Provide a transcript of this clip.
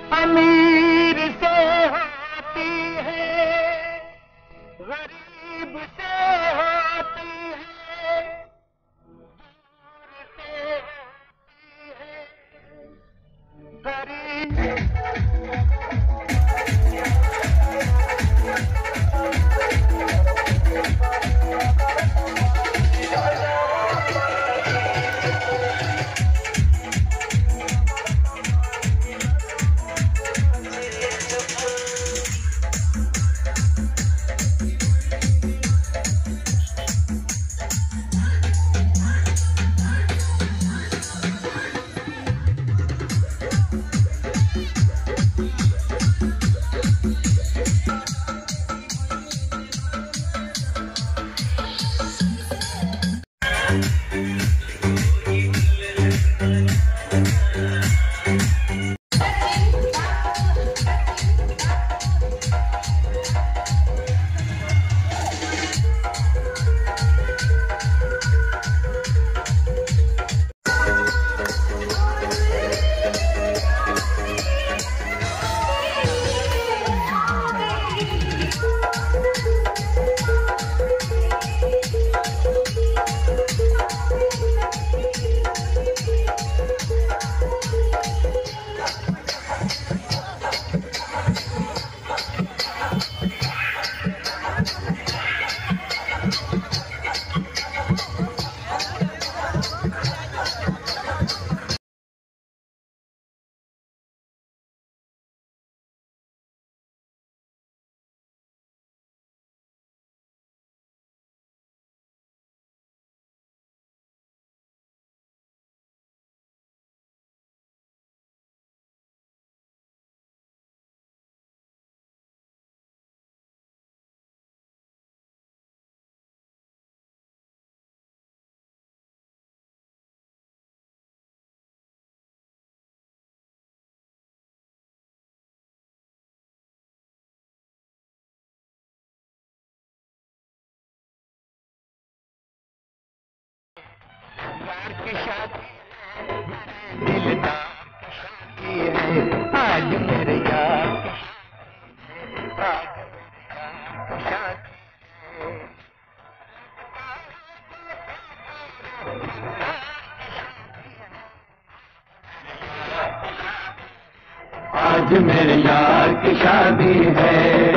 अमीर से होती है, गरीब से होती है, दूर से होती है, गरीब। की शादी दिलदार की शादी है, आज मेरे यार की शादी है। आज मेरे यार की शादी है।